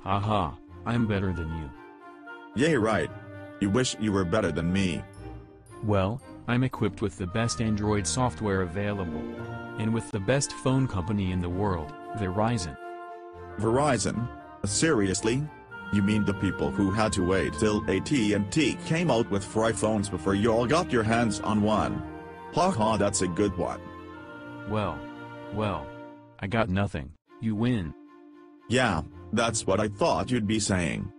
Haha, I'm better than you. Yeah, right. You wish you were better than me. Well, I'm equipped with the best Android software available. And with the best phone company in the world, Verizon. Verizon? Seriously? You mean the people who had to wait till AT&T came out with free phones before you all got your hands on one? Haha, that's a good one. Well, I got nothing, you win. Yeah, that's what I thought you'd be saying.